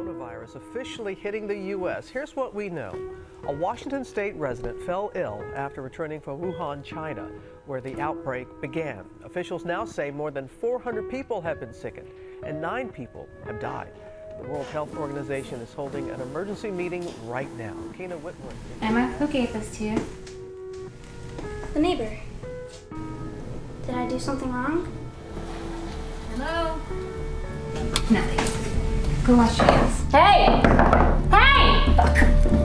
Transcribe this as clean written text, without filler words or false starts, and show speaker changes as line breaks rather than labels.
coronavirus officially hitting the U.S., here's what we know. A Washington state resident fell ill after returning from Wuhan, China, where the outbreak began. Officials now say more than 400 people have been sickened and 9 people have died. The World Health Organization is holding an emergency meeting right now. Kena Whitman.
Emma, who gave this to you?
The neighbor. Did I do something wrong?
Hello? Nothing. Go wash your hands. Hey! Hey!